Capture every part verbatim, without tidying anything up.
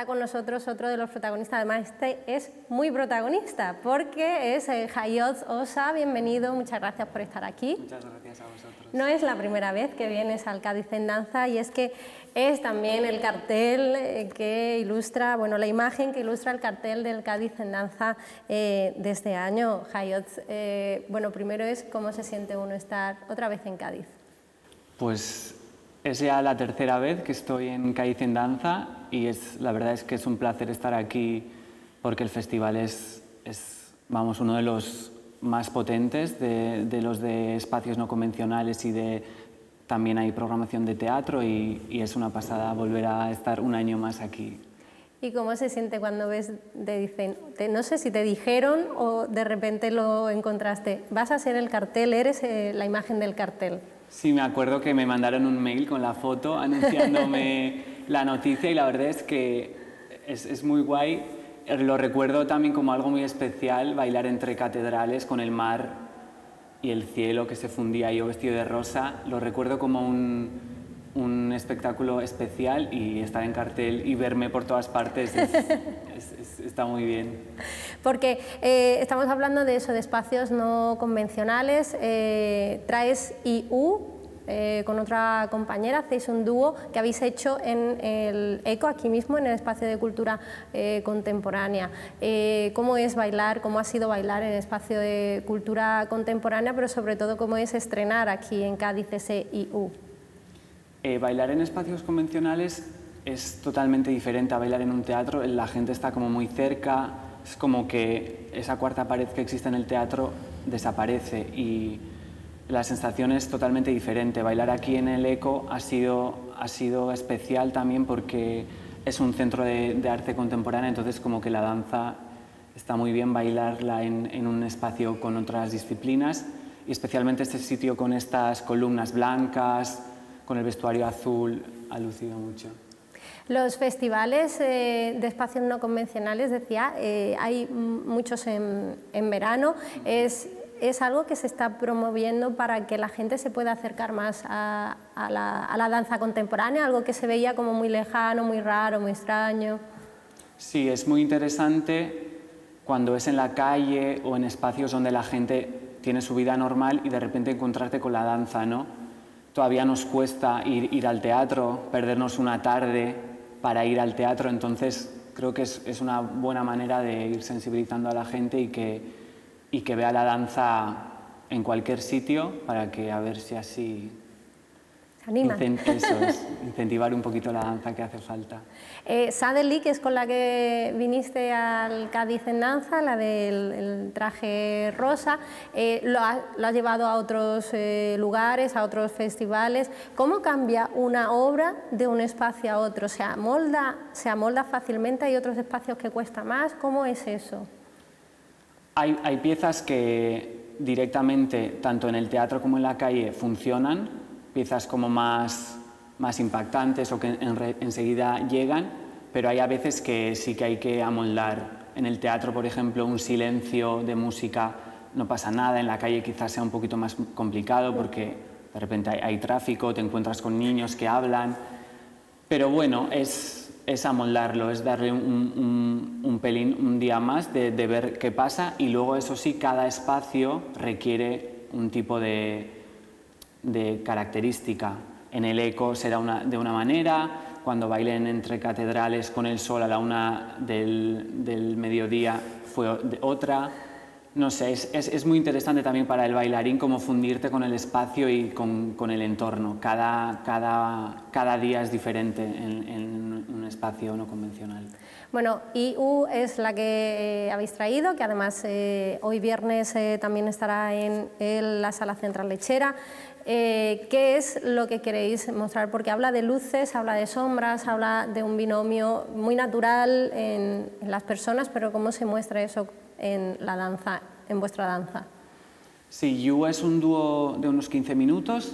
con nosotros otro de los protagonistas, además este es muy protagonista, porque es eh, Hayot Osa. Bienvenido, muchas gracias por estar aquí. Muchas gracias a vosotros. No es la primera vez que vienes al Cádiz en Danza, y es que es también el cartel eh, que ilustra, bueno, la imagen que ilustra el cartel del Cádiz en Danza eh, de este año. Hayot, eh, bueno, primero es cómo se siente uno estar otra vez en Cádiz. Pues es ya la tercera vez que estoy en Cádiz en Danza y es, la verdad es que es un placer estar aquí porque el festival es, es vamos, uno de los más potentes de, de los de espacios no convencionales y de, también hay programación de teatro y, y es una pasada volver a estar un año más aquí. ¿Y cómo se siente cuando ves, te dicen, te, no sé si te dijeron o de repente lo encontraste, vas a ser el cartel, eres eh, la imagen del cartel? Sí, me acuerdo que me mandaron un mail con la foto anunciándome la noticia y la verdad es que es, es muy guay. Lo recuerdo también como algo muy especial, bailar entre catedrales con el mar y el cielo que se fundía, yo vestido de rosa. Lo recuerdo como un, un espectáculo especial y estar en cartel y verme por todas partes es, es, es, está muy bien. Porque eh, estamos hablando de eso, de espacios no convencionales. Eh, traes I U eh, con otra compañera, hacéis un dúo que habéis hecho en el ECO, aquí mismo, en el espacio de cultura eh, contemporánea. Eh, ¿Cómo es bailar, cómo ha sido bailar en el espacio de cultura contemporánea, pero sobre todo cómo es estrenar aquí en Cádiz ese I U? Eh, bailar en espacios convencionales es totalmente diferente a bailar en un teatro. La gente está como muy cerca. Es como que esa cuarta pared que existe en el teatro desaparece y la sensación es totalmente diferente. Bailar aquí en el ECO ha sido, ha sido especial también porque es un centro de, de arte contemporánea, entonces como que la danza está muy bien bailarla en, en un espacio con otras disciplinas y especialmente este sitio con estas columnas blancas, con el vestuario azul, ha lucido mucho. Los festivales eh, de espacios no convencionales, decía, eh, hay muchos en, en verano, es, es algo que se está promoviendo para que la gente se pueda acercar más a, a, la, a la danza contemporánea, algo que se veía como muy lejano, muy raro, muy extraño. Sí, es muy interesante cuando es en la calle o en espacios donde la gente tiene su vida normal y de repente encontrarte con la danza, ¿no? Todavía nos cuesta ir, ir al teatro, perdernos una tarde para ir al teatro, entonces creo que es, es una buena manera de ir sensibilizando a la gente y que, y que vea la danza en cualquier sitio para que a ver si así incent eso es, incentivar un poquito la danza que hace falta. Eh, Sadeli, que es con la que viniste al Cádiz en Danza, la del el traje rosa, eh, lo, ha, lo has llevado a otros eh, lugares, a otros festivales. ¿Cómo cambia una obra de un espacio a otro? ¿Se amolda, se amolda fácilmente? ¿Hay otros espacios que cuesta más? ¿Cómo es eso? Hay, hay piezas que directamente, tanto en el teatro como en la calle, funcionan, piezas como más, más impactantes o que en re, enseguida llegan, pero hay a veces que sí que hay que amoldar. En el teatro, por ejemplo, un silencio de música no pasa nada, en la calle quizás sea un poquito más complicado porque de repente hay, hay tráfico, te encuentras con niños que hablan, pero bueno, es, es amoldarlo, es darle un, un, un pelín, un día más de, de ver qué pasa y luego, eso sí, cada espacio requiere un tipo de de característica. En el ECO será una, de una manera, cuando bailen entre catedrales con el sol a la una del, del mediodía fue de otra. No sé, es, es, es muy interesante también para el bailarín cómo fundirte con el espacio y con, con el entorno. Cada, cada, cada día es diferente en, en un espacio no convencional. Bueno, I U es la que eh, habéis traído, que además eh, hoy viernes eh, también estará en, en la Sala Central Lechera. Eh, ¿Qué es lo que queréis mostrar? Porque habla de luces, habla de sombras, habla de un binomio muy natural en, en las personas, pero ¿cómo se muestra eso en la danza, en vuestra danza? Sí, I U es un dúo de unos quince minutos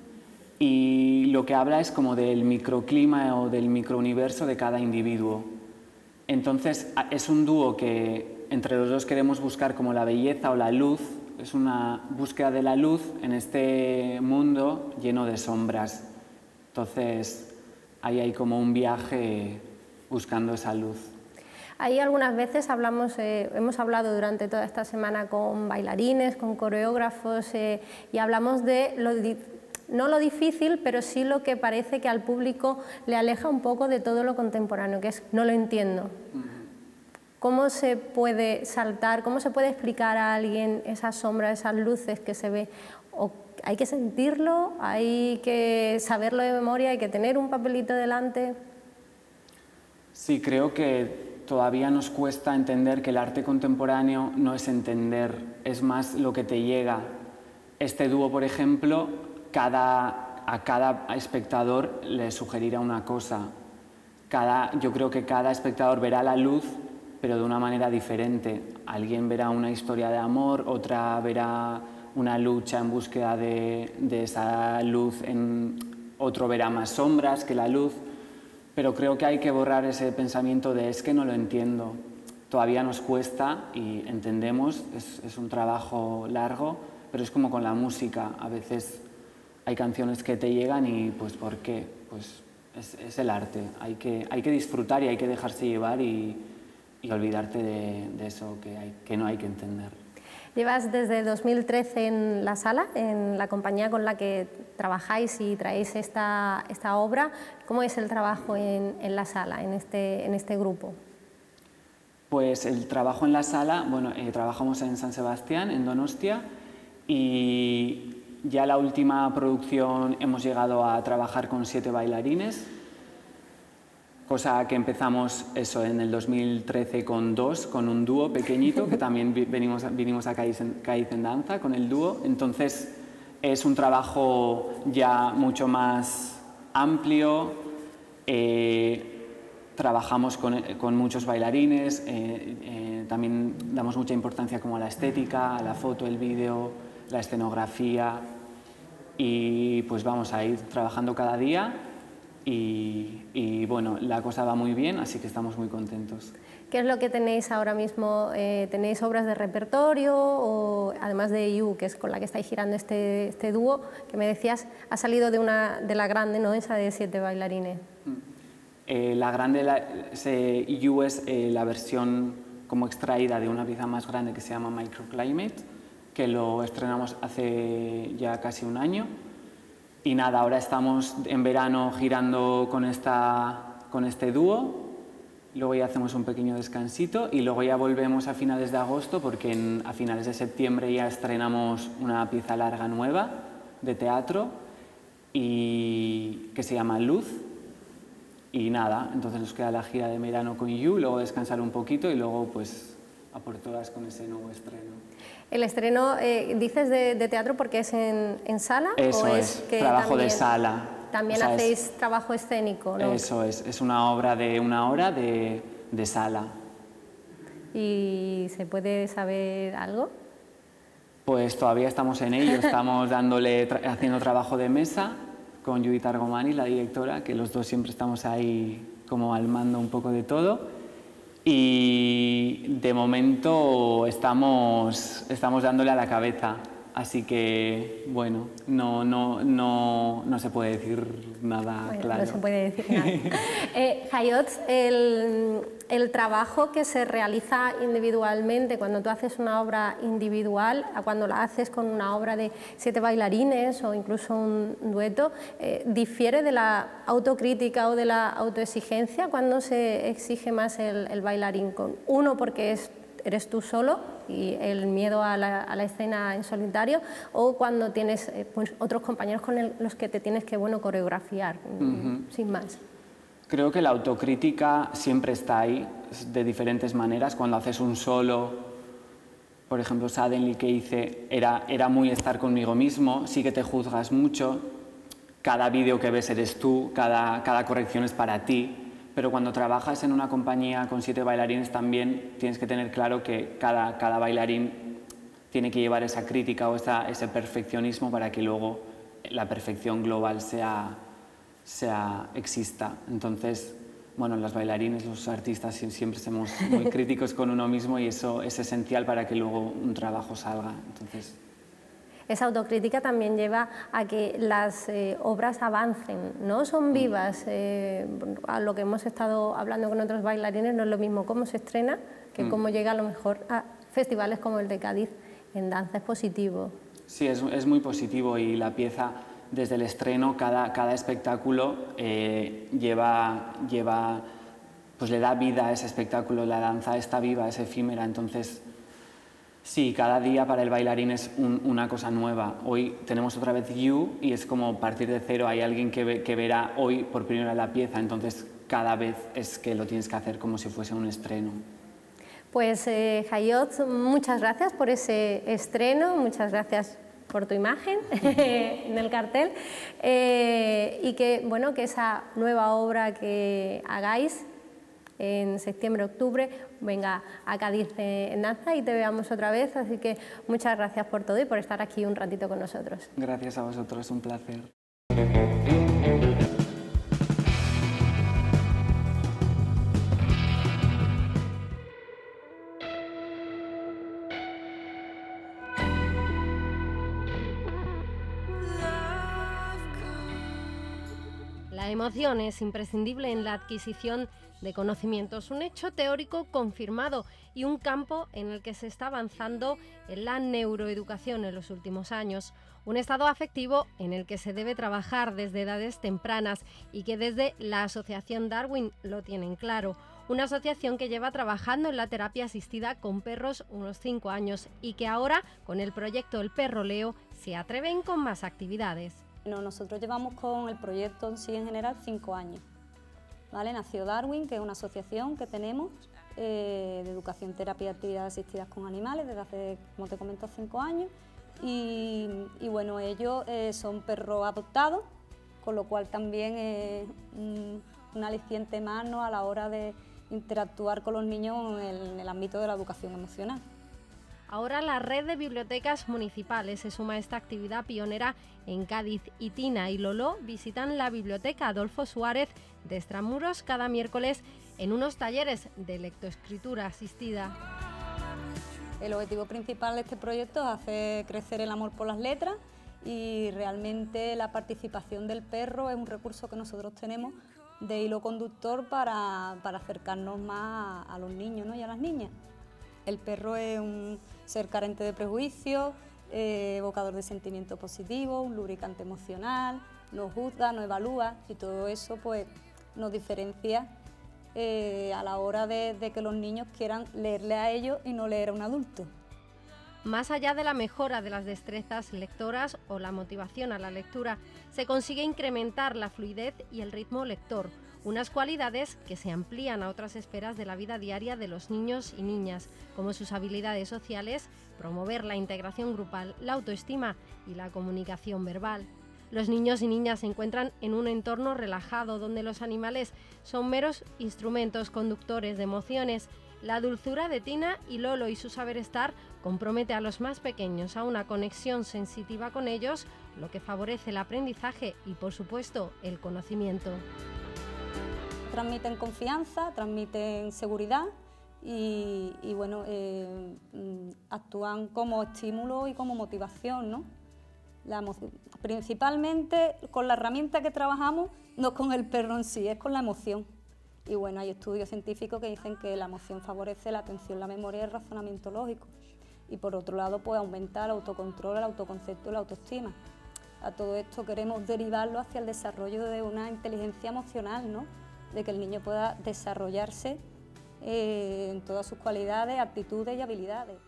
y lo que habla es como del microclima o del microuniverso de cada individuo. Entonces es un dúo que entre los dos queremos buscar como la belleza o la luz. Es una búsqueda de la luz en este mundo lleno de sombras. Entonces ahí hay como un viaje buscando esa luz. Ahí algunas veces hablamos, eh, hemos hablado durante toda esta semana con bailarines, con coreógrafos eh, y hablamos de lo, no lo difícil, pero sí lo que parece que al público le aleja un poco de todo lo contemporáneo, que es no lo entiendo. Uh-huh. ¿Cómo se puede saltar, cómo se puede explicar a alguien esas sombras, esas luces que se ve? O hay que sentirlo, hay que saberlo de memoria, hay que tener un papelito delante. Sí, creo que todavía nos cuesta entender que el arte contemporáneo no es entender, es más lo que te llega. Este dúo, por ejemplo, cada, a cada espectador le sugerirá una cosa. Cada, yo creo que cada espectador verá la luz, pero de una manera diferente. Alguien verá una historia de amor, otra verá una lucha en búsqueda de, de esa luz, en, otro verá más sombras que la luz. Pero creo que hay que borrar ese pensamiento de es que no lo entiendo. Todavía nos cuesta y entendemos, es, es un trabajo largo, pero es como con la música. A veces hay canciones que te llegan y pues ¿por qué? Pues es, es el arte. Hay que, hay que disfrutar y hay que dejarse llevar y, y olvidarte de, de eso que, hay, que no hay que entender. Llevas desde dos mil trece en la sala, en la compañía con la que trabajáis y traéis esta, esta obra. ¿Cómo es el trabajo en, en la sala, en este, en este grupo? Pues el trabajo en la sala, bueno, eh, trabajamos en San Sebastián, en Donostia, y ya la última producción hemos llegado a trabajar con siete bailarines, cosa que empezamos eso en el dos mil trece con dos, con un dúo pequeñito, que también venimos, vinimos a Cádiz en, Cádiz en Danza con el dúo. Entonces es un trabajo ya mucho más amplio, eh, trabajamos con, con muchos bailarines, eh, eh, también damos mucha importancia como a la estética, a la foto, el vídeo, la escenografía, y pues vamos a ir trabajando cada día. Y, y bueno, la cosa va muy bien, así que estamos muy contentos. ¿Qué es lo que tenéis ahora mismo? Eh, ¿Tenéis obras de repertorio o además de I U, que es con la que estáis girando este, este dúo, que me decías, ha salido de, una, de la grande, ¿no? Esa de siete bailarines? Eh, la grande, la, ese I U es eh, la versión como extraída de una pieza más grande que se llama Microclimate, que lo estrenamos hace ya casi un año. Y nada, ahora estamos en verano girando con, esta, con este dúo, luego ya hacemos un pequeño descansito y luego ya volvemos a finales de agosto porque en, a finales de septiembre ya estrenamos una pieza larga nueva de teatro y, que se llama Luz. Y nada, entonces nos queda la gira de verano con You, luego descansar un poquito y luego pues a por todas con ese nuevo estreno. El estreno, eh, dices de, de teatro porque es en, en sala. Eso ¿o es, es que trabajo también, de sala. También o sea, hacéis es, trabajo escénico, ¿no? Eso es, es una obra de una hora de, de sala. ¿Y se puede saber algo? Pues todavía estamos en ello, estamos dándole, tra haciendo trabajo de mesa con Judith Argomani, la directora, que los dos siempre estamos ahí como al mando un poco de todo. Y de momento estamos, estamos dándole a la cabeza, así que bueno, no, no, no, no se puede decir nada bueno, claro. No se puede decir nada. eh, Hayot, el, el trabajo que se realiza individualmente, cuando tú haces una obra individual, a cuando la haces con una obra de siete bailarines o incluso un dueto, eh, ¿difiere de la autocrítica o de la autoexigencia? ¿Cuándo se exige más el, el bailarín? Con uno porque es, eres tú solo y el miedo a la, a la escena en solitario, o cuando tienes eh, pues, otros compañeros con el, los que te tienes que bueno, coreografiar, uh-huh. sin más. Creo que la autocrítica siempre está ahí, de diferentes maneras. Cuando haces un solo, por ejemplo, Suddenly que hice, era, era muy estar conmigo mismo, sí que te juzgas mucho, cada vídeo que ves eres tú, cada, cada corrección es para ti, pero cuando trabajas en una compañía con siete bailarines también tienes que tener claro que cada, cada bailarín tiene que llevar esa crítica o esa, ese perfeccionismo para que luego la perfección global sea... sea, exista. Entonces, bueno, los bailarines, los artistas siempre somos muy críticos con uno mismo y eso es esencial para que luego un trabajo salga. Entonces... Esa autocrítica también lleva a que las eh, obras avancen, ¿no? Son vivas. Eh, a lo que hemos estado hablando con otros bailarines no es lo mismo cómo se estrena que mm. cómo llega a lo mejor a festivales como el de Cádiz en danza. Es positivo. Sí, es, es muy positivo y la pieza desde el estreno, cada, cada espectáculo eh, lleva, lleva, pues le da vida a ese espectáculo, la danza está viva, es efímera, entonces sí, cada día para el bailarín es un, una cosa nueva. Hoy tenemos otra vez You y es como partir de cero, hay alguien que, ve, que verá hoy por primera vez la pieza, entonces cada vez es que lo tienes que hacer como si fuese un estreno. Pues eh, Hayot, muchas gracias por ese estreno, muchas gracias por tu imagen en el cartel eh, y que, bueno, que esa nueva obra que hagáis en septiembre-octubre venga a Cádiz en danza y te veamos otra vez, así que muchas gracias por todo y por estar aquí un ratito con nosotros. Gracias a vosotros, un placer. La emoción es imprescindible en la adquisición de conocimientos, un hecho teórico confirmado y un campo en el que se está avanzando en la neuroeducación en los últimos años. Un estado afectivo en el que se debe trabajar desde edades tempranas y que desde la Asociación Darwin lo tienen claro. Una asociación que lleva trabajando en la terapia asistida con perros unos cinco años y que ahora, con el proyecto El Perro Leo, se atreven con más actividades. Bueno, nosotros llevamos con el proyecto en sí en general cinco años. ¿Vale? Nació Darwin, que es una asociación que tenemos eh, de educación, terapia y actividades asistidas con animales desde hace, como te comento, cinco años. Y, y bueno, ellos eh, son perros adoptados, con lo cual también es un, un aliciente más, ¿no?, a la hora de interactuar con los niños en el, en el ámbito de la educación emocional. Ahora la red de bibliotecas municipales se suma a esta actividad pionera en Cádiz y Tina y Lolo visitan la biblioteca Adolfo Suárez de Extramuros cada miércoles en unos talleres de lectoescritura asistida. El objetivo principal de este proyecto es hacer crecer el amor por las letras y realmente la participación del perro es un recurso que nosotros tenemos de hilo conductor para, para acercarnos más a, a los niños, ¿no?, y a las niñas. El perro es un ser carente de prejuicios, eh, evocador de sentimientos positivos, un lubricante emocional, no juzga, no evalúa y todo eso pues, nos diferencia eh, a la hora de, de que los niños quieran leerle a ellos y no leer a un adulto. Más allá de la mejora de las destrezas lectoras o la motivación a la lectura, se consigue incrementar la fluidez y el ritmo lector, unas cualidades que se amplían a otras esferas de la vida diaria de los niños y niñas, como sus habilidades sociales, promover la integración grupal, la autoestima y la comunicación verbal. Los niños y niñas se encuentran en un entorno relajado donde los animales son meros instrumentos conductores de emociones. La dulzura de Tina y Lolo y su saber estar compromete a los más pequeños a una conexión sensitiva con ellos, lo que favorece el aprendizaje y, por supuesto, el conocimiento. Transmiten confianza, transmiten seguridad y, y bueno, eh, actúan como estímulo y como motivación, ¿no? La principalmente con la herramienta que trabajamos, no con el perro en sí, es con la emoción. Y bueno, hay estudios científicos que dicen que la emoción favorece la atención, la memoria y el razonamiento lógico. Y por otro lado, pues aumenta el autocontrol, el autoconcepto y la autoestima. A todo esto queremos derivarlo hacia el desarrollo de una inteligencia emocional, ¿no?, de que el niño pueda desarrollarse eh, en todas sus cualidades, aptitudes y habilidades.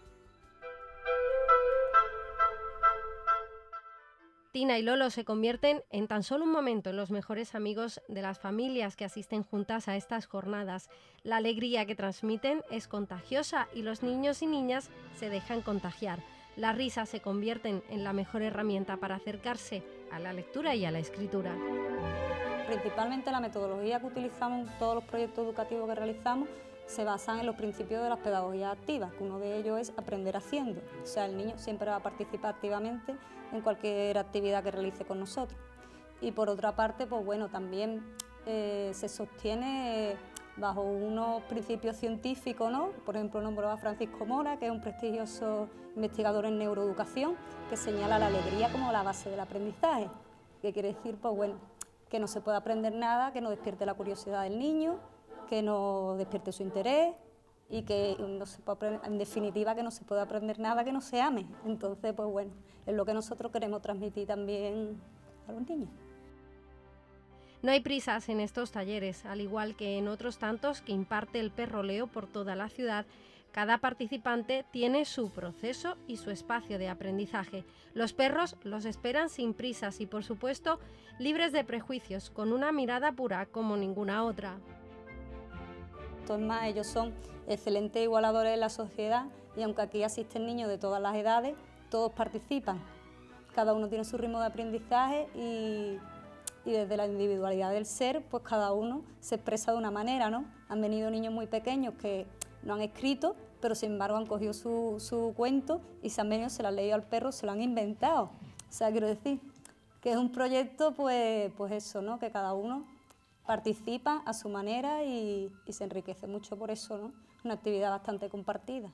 Tina y Lolo se convierten en tan solo un momento en los mejores amigos de las familias que asisten juntas a estas jornadas. La alegría que transmiten es contagiosa y los niños y niñas se dejan contagiar. Las risas se convierten en la mejor herramienta para acercarse a la lectura y a la escritura. Principalmente la metodología que utilizamos en todos los proyectos educativos que realizamos se basan en los principios de las pedagogías activas, que uno de ellos es aprender haciendo. O sea, el niño siempre va a participar activamente en cualquier actividad que realice con nosotros. Y por otra parte, pues bueno, también eh, se sostiene bajo unos principios científicos, ¿no? Por ejemplo, nombró a Francisco Mora, que es un prestigioso investigador en neuroeducación, que señala la alegría como la base del aprendizaje. ¿Qué quiere decir? Pues bueno, que no se puede aprender nada que no despierte la curiosidad del niño, que no despierte su interés y que no se puede aprender, en definitiva, que no se puede aprender nada que no se ame. Entonces, pues bueno, es lo que nosotros queremos transmitir también a los niños. No hay prisas en estos talleres, al igual que en otros tantos que imparte el Perro Leo por toda la ciudad. Cada participante tiene su proceso y su espacio de aprendizaje. Los perros los esperan sin prisas y, por supuesto, libres de prejuicios, con una mirada pura como ninguna otra. Es más, ellos son excelentes igualadores de la sociedad y aunque aquí asisten niños de todas las edades, todos participan. Cada uno tiene su ritmo de aprendizaje y... y desde la individualidad del ser, pues cada uno se expresa de una manera, ¿no? Han venido niños muy pequeños que no han escrito, pero sin embargo han cogido su, su cuento y se han venido, se lo han leído al perro, se lo han inventado. O sea, quiero decir que es un proyecto, pues, pues eso, ¿no? Que cada uno participa a su manera y, y se enriquece mucho por eso, ¿no? Una actividad bastante compartida.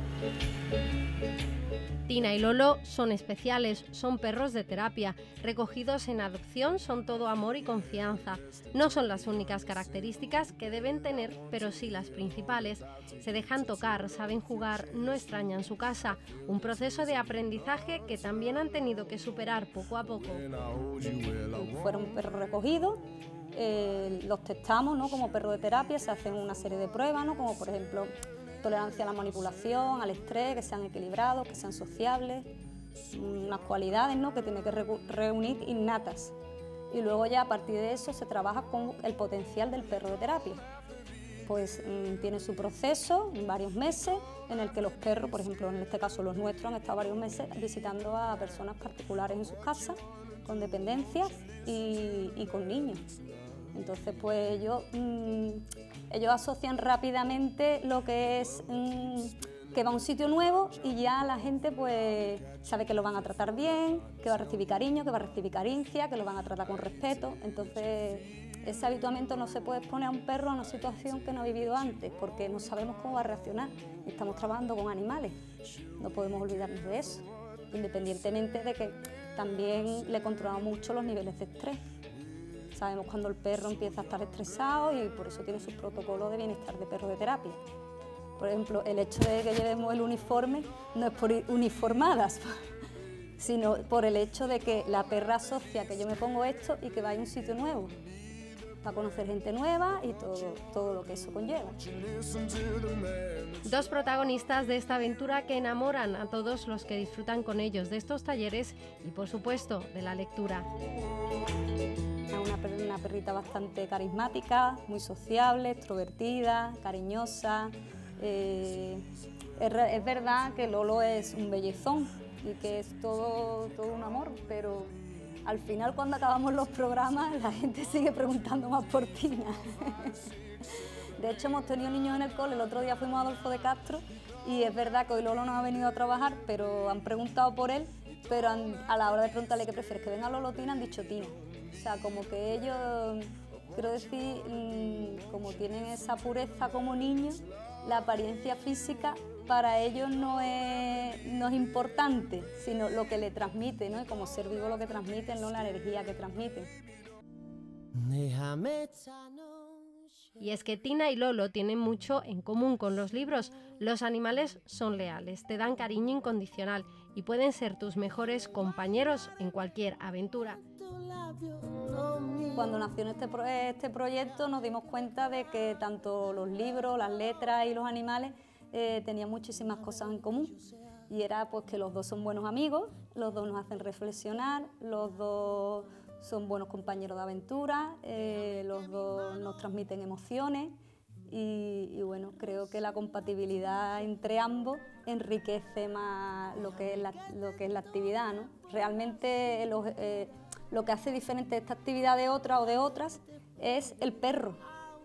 Tina y Lolo son especiales, son perros de terapia. Recogidos en adopción son todo amor y confianza. No son las únicas características que deben tener, pero sí las principales. Se dejan tocar, saben jugar, no extrañan su casa. Un proceso de aprendizaje que también han tenido que superar poco a poco. Fueron perros recogidos, eh, los testamos, ¿no? Como perro de terapia, se hacen una serie de pruebas, ¿no? Como por ejemplo tolerancia a la manipulación, al estrés, que sean equilibrados, que sean sociables, unas cualidades, ¿no? Que tiene que reunir innatas. Y luego ya a partir de eso se trabaja con el potencial del perro de terapia. Pues mmm, tiene su proceso, varios meses, en el que los perros, por ejemplo en este caso los nuestros, han estado varios meses visitando a personas particulares en sus casas, con dependencias y, y con niños. Entonces, pues ellos, mmm, ellos asocian rápidamente lo que es mmm, que va a un sitio nuevo y ya la gente pues sabe que lo van a tratar bien, que va a recibir cariño, que va a recibir caricia, que lo van a tratar con respeto. Entonces, ese habituamiento no se puede exponer a un perro a una situación que no ha vivido antes, porque no sabemos cómo va a reaccionar. Estamos trabajando con animales, no podemos olvidarnos de eso, independientemente de que también le controlamos mucho los niveles de estrés. Sabemos cuando el perro empieza a estar estresado y por eso tiene sus protocolos de bienestar de perro de terapia. Por ejemplo, el hecho de que llevemos el uniforme no es por uniformadas, sino por el hecho de que la perra asocia que yo me pongo esto y que va a un sitio nuevo, para conocer gente nueva y todo, todo lo que eso conlleva. Dos protagonistas de esta aventura que enamoran a todos los que disfrutan con ellos de estos talleres y, por supuesto, de la lectura. Una, una perrita bastante carismática, muy sociable, extrovertida, cariñosa. Eh, es, es verdad que Lolo es un bellezón y que es todo, todo un amor, pero al final cuando acabamos los programas la gente sigue preguntando más por Tina. De hecho hemos tenido niños en el cole, el otro día fuimos a Adolfo de Castro y es verdad que hoy Lolo no ha venido a trabajar, pero han preguntado por él, pero han, a la hora de preguntarle qué prefieres, que venga Lolo o Tina, han dicho Tina. O sea, como que ellos, quiero decir, como tienen esa pureza como niños, la apariencia física para ellos no es, no es importante, sino lo que le transmite, ¿no? Y como ser vivo lo que transmiten, no la energía que transmiten. Y es que Tina y Lolo tienen mucho en común con los libros. Los animales son leales, te dan cariño incondicional y pueden ser tus mejores compañeros en cualquier aventura. Cuando nació este, pro este proyecto nos dimos cuenta de que tanto los libros, las letras y los animales eh, tenían muchísimas cosas en común. Y era pues que los dos son buenos amigos, los dos nos hacen reflexionar, los dos son buenos compañeros de aventura, eh, los dos nos transmiten emociones y, y bueno, creo que la compatibilidad entre ambos enriquece más lo que es la, lo que es la actividad, ¿no? Realmente los, eh, lo que hace diferente esta actividad de otra o de otras es el perro.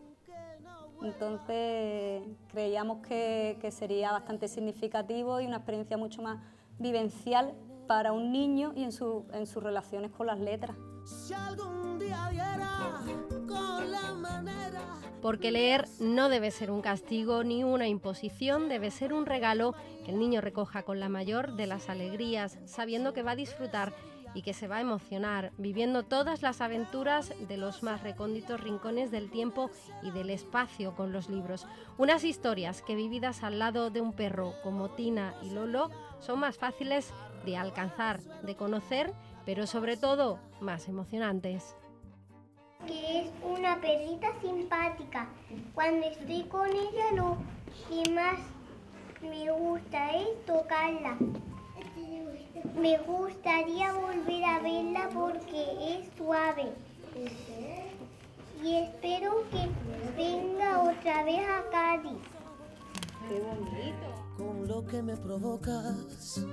Entonces creíamos que, que sería bastante significativo y una experiencia mucho más vivencial para un niño y en, su, en sus relaciones con las letras. Si algún día viera con la manera... Porque leer no debe ser un castigo ni una imposición, debe ser un regalo que el niño recoja con la mayor de las alegrías, sabiendo que va a disfrutar y que se va a emocionar, viviendo todas las aventuras de los más recónditos rincones del tiempo y del espacio con los libros. Unas historias que, vividas al lado de un perro como Tina y Lolo, son más fáciles de alcanzar, de conocer, pero sobre todo más emocionantes. Que es una perrita simpática. Cuando estoy con ella, lo que más me gusta es tocarla. Me gustaría volver a verla porque es suave. Y espero que venga otra vez a Cádiz. ¡Qué bonito! Con lo que me provocas,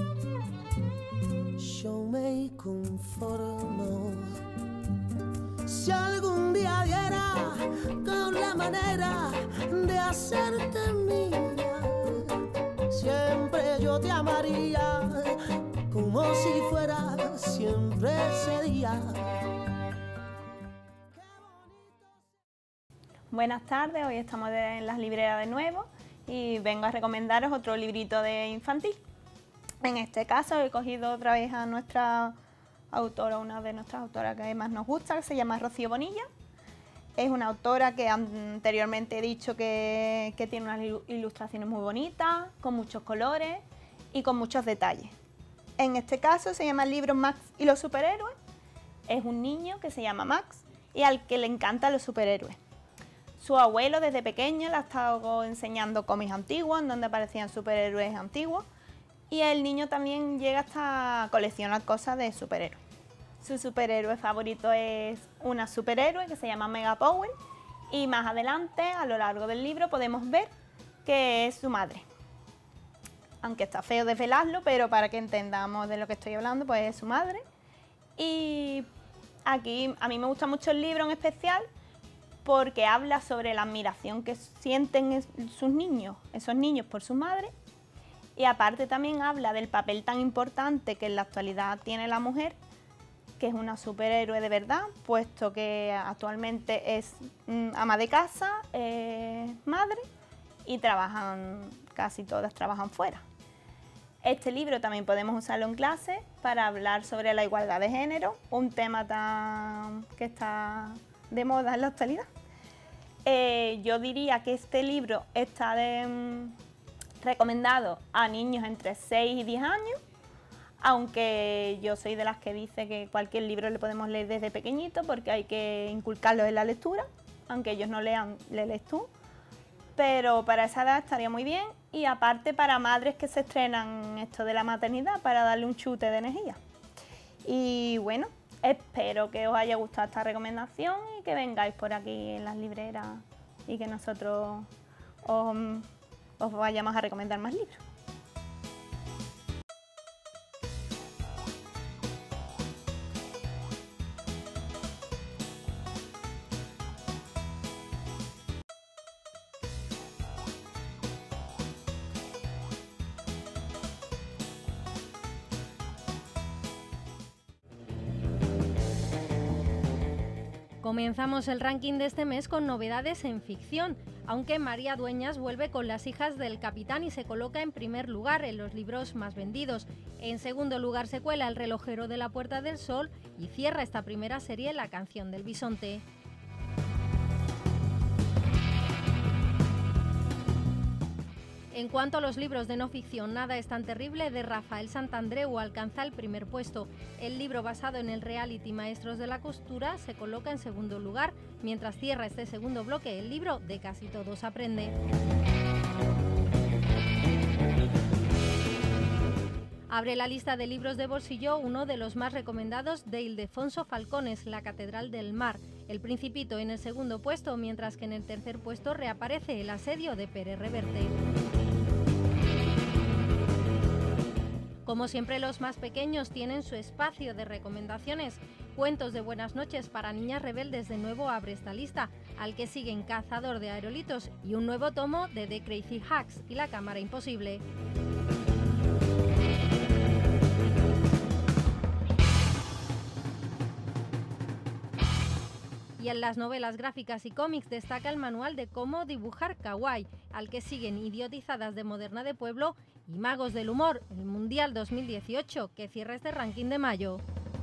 yo me conformo. Si algún día diera con la manera de hacerte mía, siempre yo te amaría como si fuera siempre ese día. Buenas tardes, hoy estamos en las librerías de nuevo y vengo a recomendaros otro librito de infantil. En este caso he cogido otra vez a nuestra autora, una de nuestras autoras que más nos gusta, que se llama Rocío Bonilla. Es una autora que anteriormente he dicho que, que tiene unas ilustraciones muy bonitas, con muchos colores y con muchos detalles. En este caso se llama el libro Max y los superhéroes. Es un niño que se llama Max y al que le encantan los superhéroes. Su abuelo desde pequeño le ha estado enseñando cómics antiguos, en donde aparecían superhéroes antiguos, y el niño también llega hasta coleccionar cosas de superhéroes. Su superhéroe favorito es una superhéroe que se llama Mega Power, y más adelante, a lo largo del libro, podemos ver que es su madre. Aunque está feo desvelarlo, pero para que entendamos de lo que estoy hablando, pues es su madre. Y aquí a mí me gusta mucho el libro en especial porque habla sobre la admiración que sienten sus niños, esos niños por su madre. Y aparte también habla del papel tan importante que en la actualidad tiene la mujer, que es una superhéroe de verdad, puesto que actualmente es mm, ama de casa, es madre y trabajan, casi todas trabajan fuera. Este libro también podemos usarlo en clase para hablar sobre la igualdad de género, un tema tan que está de moda en la actualidad. Eh, yo diría que este libro está de, mm, recomendado a niños entre seis y diez años, aunque yo soy de las que dice que cualquier libro le podemos leer desde pequeñito porque hay que inculcarlos en la lectura, aunque ellos no lean, le lees tú, pero para esa edad estaría muy bien, y aparte para madres que se estrenan esto de la maternidad, para darle un chute de energía. Y bueno, espero que os haya gustado esta recomendación y que vengáis por aquí en las libreras y que nosotros os, os vayamos a recomendar más libros. Comenzamos el ranking de este mes con novedades en ficción, aunque María Dueñas vuelve con Las hijas del capitán y se coloca en primer lugar en los libros más vendidos. En segundo lugar se cuela El relojero de la Puerta del Sol y cierra esta primera serie La canción del bisonte. En cuanto a los libros de no ficción, Nada es tan terrible de Rafael Santandreu alcanza el primer puesto. El libro basado en el reality Maestros de la costura se coloca en segundo lugar, mientras cierra este segundo bloque el libro De casi todos aprende. Abre la lista de libros de bolsillo uno de los más recomendados de Ildefonso Falcones, La catedral del mar. El Principito en el segundo puesto, mientras que en el tercer puesto reaparece El asedio de Pérez Reverte. Como siempre, los más pequeños tienen su espacio de recomendaciones. Cuentos de buenas noches para niñas rebeldes de nuevo abre esta lista, al que siguen Cazador de aerolitos y un nuevo tomo de The Crazy Hacks y La cámara imposible. Y en las novelas gráficas y cómics destaca el manual de cómo dibujar kawaii, al que siguen Idiotizadas de Moderna de Pueblo y Magos del Humor, el Mundial dos mil dieciocho, que cierra este ranking de mayo.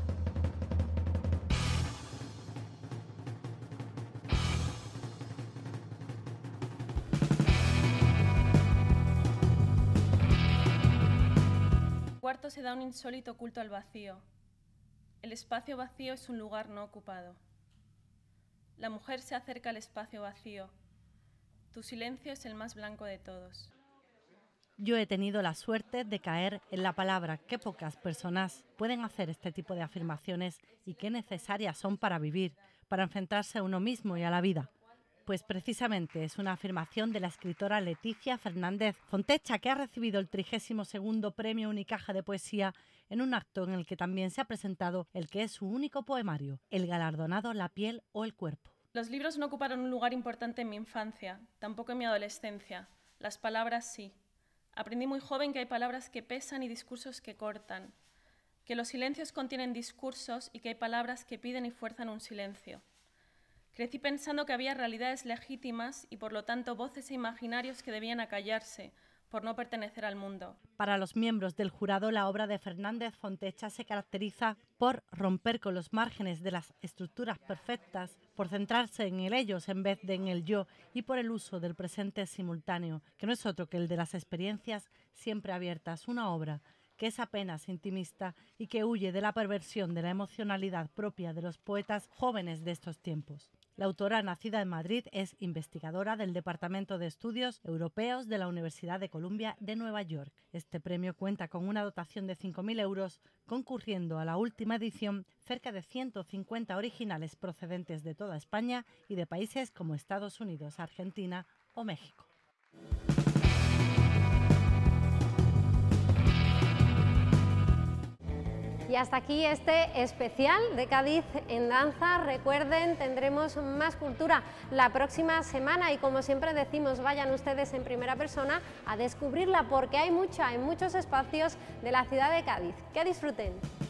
Cuarto se da un insólito culto al vacío. El espacio vacío es un lugar no ocupado. La mujer se acerca al espacio vacío. Tu silencio es el más blanco de todos. Yo he tenido la suerte de caer en la palabra que pocas personas pueden hacer este tipo de afirmaciones y qué necesarias son para vivir, para enfrentarse a uno mismo y a la vida. Pues precisamente es una afirmación de la escritora Leticia Fernández Fontecha, que ha recibido el trigésimo segundo Premio Unicaja de Poesía en un acto en el que también se ha presentado el que es su único poemario, el galardonado La piel o el cuerpo. Los libros no ocuparon un lugar importante en mi infancia, tampoco en mi adolescencia. Las palabras sí. Aprendí muy joven que hay palabras que pesan y discursos que cortan, que los silencios contienen discursos y que hay palabras que piden y fuerzan un silencio. Crecí pensando que había realidades legítimas y por lo tanto voces e imaginarios que debían acallarse por no pertenecer al mundo. Para los miembros del jurado, la obra de Fernández Fontecha se caracteriza por romper con los márgenes de las estructuras perfectas, por centrarse en el ellos en vez de en el yo y por el uso del presente simultáneo, que no es otro que el de las experiencias siempre abiertas, una obra que es apenas intimista y que huye de la perversión de la emocionalidad propia de los poetas jóvenes de estos tiempos. La autora, nacida en Madrid, es investigadora del Departamento de Estudios Europeos de la Universidad de Columbia de Nueva York. Este premio cuenta con una dotación de cinco mil euros, concurriendo a la última edición cerca de ciento cincuenta originales procedentes de toda España y de países como Estados Unidos, Argentina o México. Y hasta aquí este especial de Cádiz en danza. Recuerden, tendremos más cultura la próxima semana y como siempre decimos, vayan ustedes en primera persona a descubrirla porque hay mucha en muchos espacios de la ciudad de Cádiz. Que disfruten.